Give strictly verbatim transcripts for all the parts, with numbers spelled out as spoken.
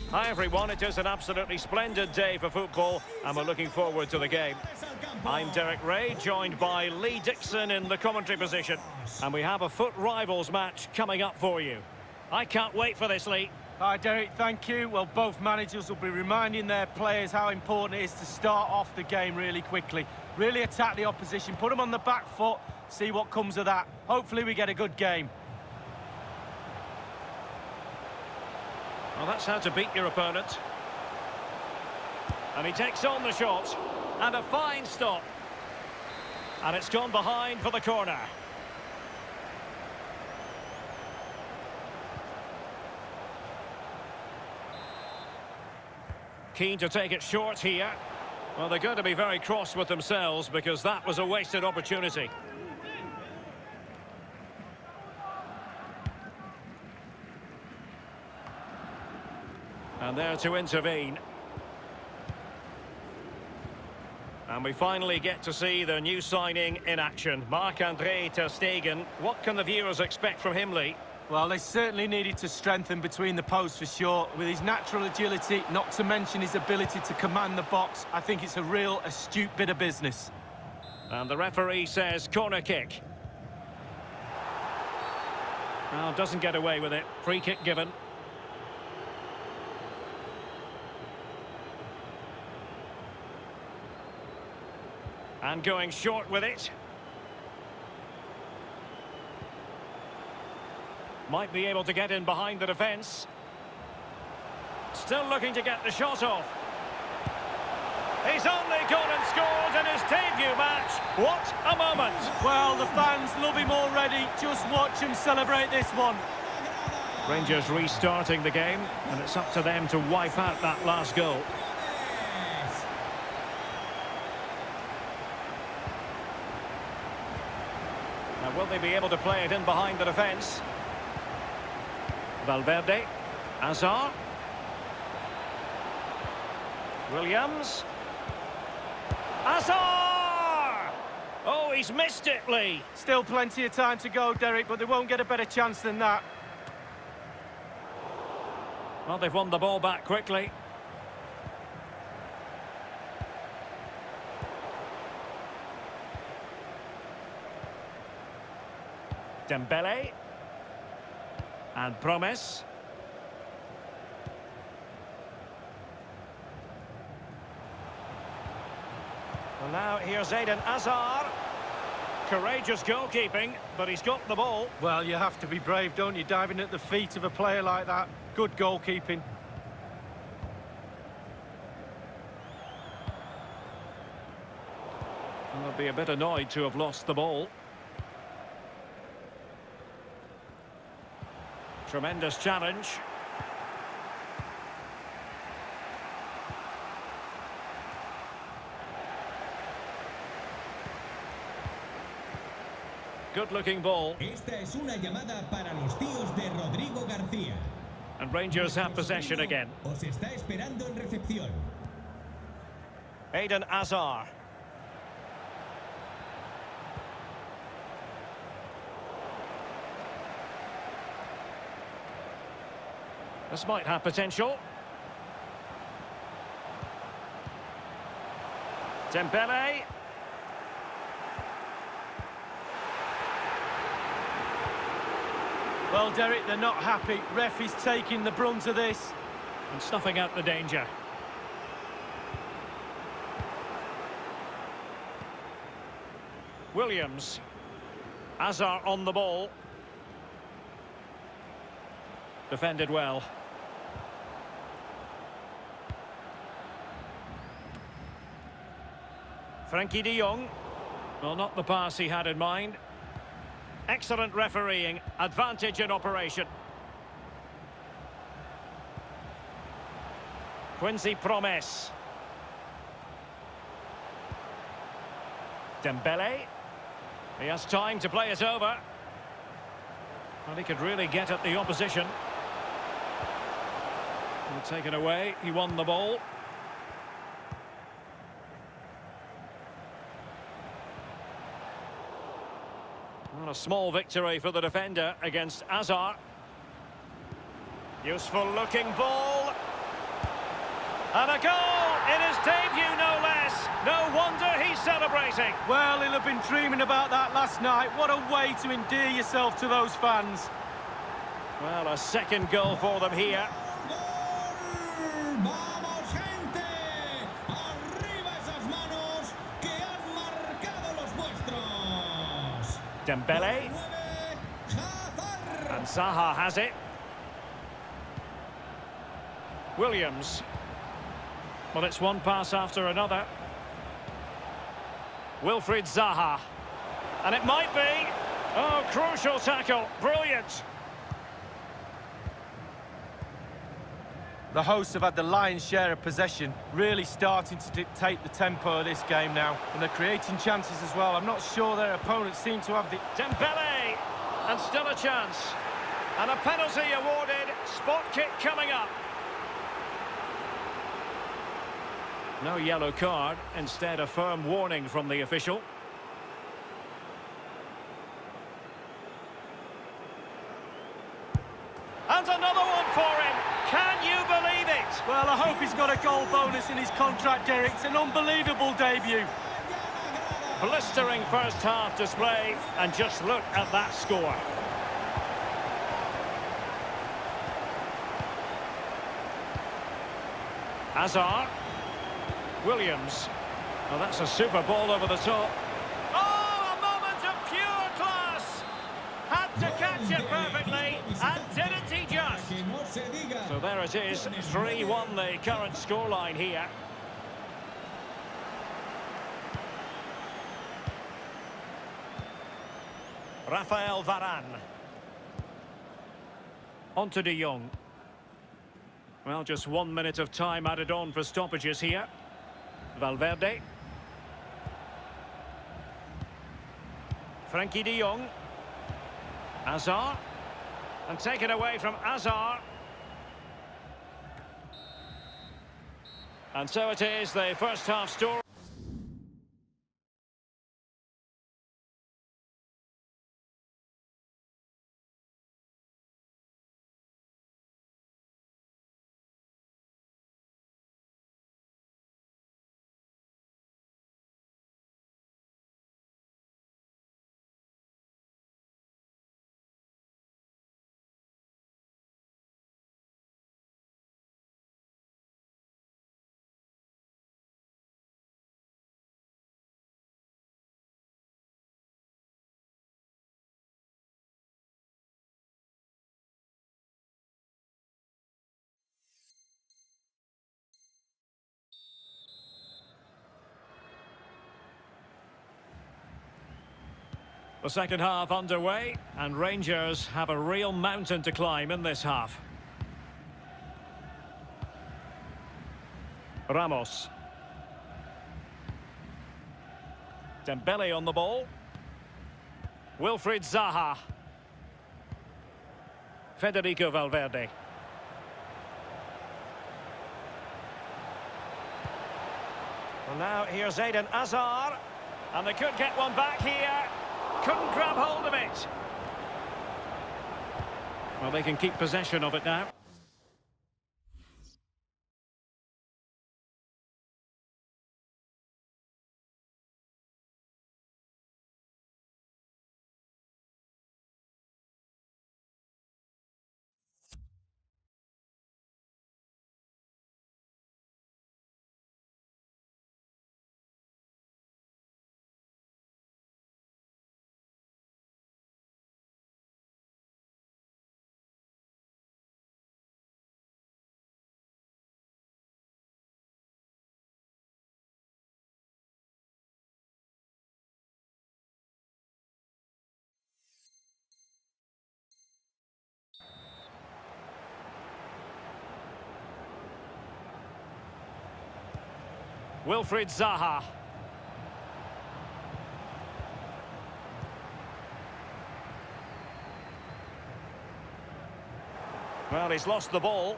Hi everyone, it is an absolutely splendid day for football and we're looking forward to the game. I'm Derek Ray, joined by Lee Dixon in the commentary position. And we have a foot rivals match coming up for you. I can't wait for this, Lee. Hi Derek, thank you. Well, both managers will be reminding their players how important it is to start off the game really quickly. Really attack the opposition, put them on the back foot, see what comes of that. Hopefully we get a good game. Well, that's how to beat your opponent. And he takes on the shot. And a fine stop. And it's gone behind for the corner. Keen to take it short here. Well, they're going to be very cross with themselves because that was a wasted opportunity. And there to intervene. And we finally get to see the new signing in action. Marc-Andre ter Stegen. What can the viewers expect from him, Lee? Well, they certainly needed to strengthen between the posts for sure. With his natural agility, not to mention his ability to command the box, I think it's a real astute bit of business. And the referee says corner kick. Well, doesn't get away with it. Free kick given. And going short with it. Might be able to get in behind the defence. Still looking to get the shot off. He's only gone and scored in his debut match. What a moment. Well, the fans love him already. Just watch him celebrate this one. Rangers restarting the game, and it's up to them to wipe out that last goal. Now, will they be able to play it in behind the defence? Valverde. Hazard. Williams. Hazard! Oh, he's missed it, Lee. Still plenty of time to go, Derek, but they won't get a better chance than that. Well, they've won the ball back quickly. Dembele. And Promes. Well, now here's Eden Hazard. Courageous goalkeeping, but he's got the ball. Well, you have to be brave, don't you, diving at the feet of a player like that. Good goalkeeping. And they'll be a bit annoyed to have lost the ball. Tremendous challenge. Good-looking ball. Esta es una llamada para los tíos de Rodrigo García. And Rangers have possession again. Os está esperando en recepción. Eden Hazard. This might have potential. Dembele. Well, Derek, they're not happy. Ref is taking the brunt of this. And snuffing out the danger. Williams. Hazard on the ball. Defended well. Frankie de Jong. Well, not the pass he had in mind. Excellent refereeing. Advantage in operation. Quincy Promes. Dembele. He has time to play it over. And he could really get at the opposition. And taken away. He won the ball. Well, a small victory for the defender against Hazard. Useful looking ball. And a goal in his debut, no less. No wonder he's celebrating. Well, he'll have been dreaming about that last night. What a way to endear yourself to those fans. Well, a second goal for them here. ¡Vamos, gente! ¡Arriba esas manos que han marcado los vuestros! Dembele. And Zaha has it. Williams. Well, it's one pass after another. Wilfried Zaha. And it might be. Oh, crucial tackle. Brilliant. The hosts have had the lion's share of possession, really starting to dictate the tempo of this game now. And they're creating chances as well. I'm not sure their opponents seem to have the... Dembele! And still a chance. And a penalty awarded. Spot kick coming up. No yellow card, instead a firm warning from the official. And another one for him. Can you believe it? Well, I hope he's got a goal bonus in his contract, Derek. It's an unbelievable debut. Blistering first half display, and just look at that score. Hazard. Williams. Well, that's a super ball over the top. Oh, a moment of pure class! Had to catch it perfectly, and didn't he just? So there it is, three one the current scoreline here. Rafael Varane. On to De Jong. Well, just one minute of time added on for stoppages here. Valverde. Frenkie de Jong. Hazard. And taken away from Hazard. And so it is, the first half story. The second half underway, and Rangers have a real mountain to climb in this half. Ramos. Dembele on the ball. Wilfried Zaha. Federico Valverde. Well, now here's Eden Hazard. And they could get one back here. Couldn't grab hold of it. Well, they can keep possession of it now. Wilfried Zaha. Well, he's lost the ball.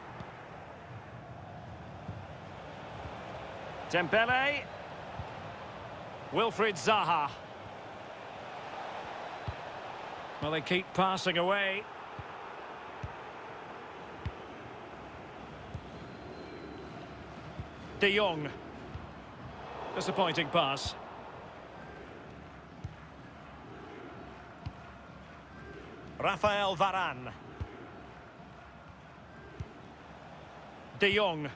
Dembele. Wilfried Zaha. Well, they keep passing away. De Jong. Disappointing pass. Rafael Varane. De Jong.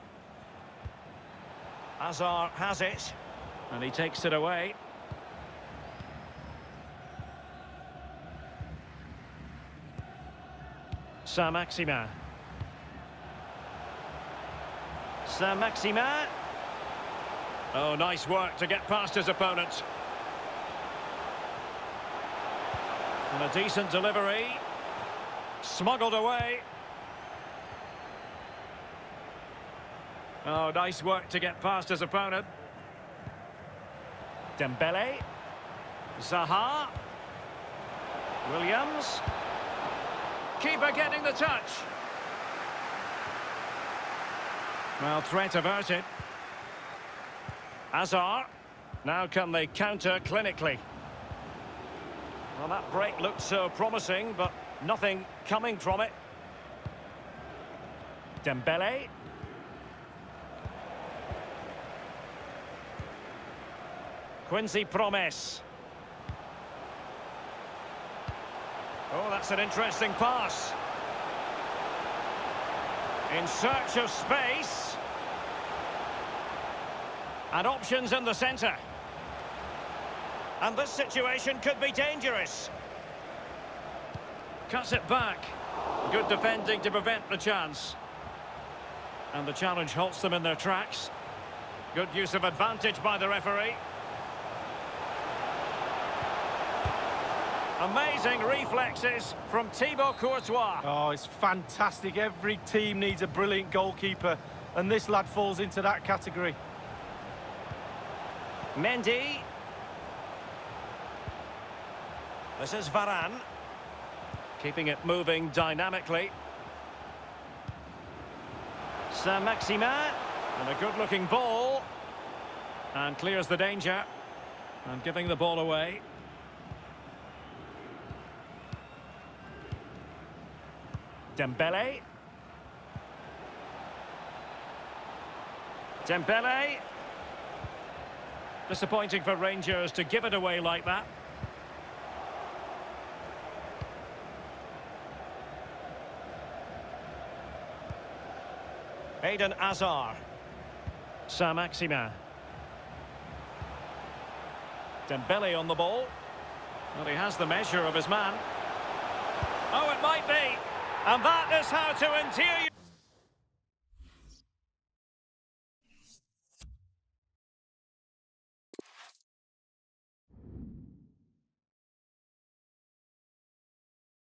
Hazard has it. And he takes it away. Saint-Maximin. Saint-Maximin. Oh, nice work to get past his opponent. And a decent delivery. Smuggled away. Oh, nice work to get past his opponent. Dembele. Zaha. Williams. Keeper getting the touch. Well, threat averted. Hazard. Now can they counter clinically? Well, that break looked so promising, but nothing coming from it. Dembele. Quincy Promes. Oh, that's an interesting pass. In search of space. And options in the centre. And this situation could be dangerous. Cuts it back. Good defending to prevent the chance. And the challenge halts them in their tracks. Good use of advantage by the referee. Amazing reflexes from Thibaut Courtois. Oh, it's fantastic. Every team needs a brilliant goalkeeper, and this lad falls into that category. Mendy. This is Varane. Keeping it moving dynamically. Saint-Maximin. And a good-looking ball. And clears the danger. And giving the ball away. Dembele. Dembele. Disappointing for Rangers to give it away like that. Eden Hazard. Saint-Maximin. Dembele on the ball. Well, he has the measure of his man. Oh, it might be. And that is how to endear you.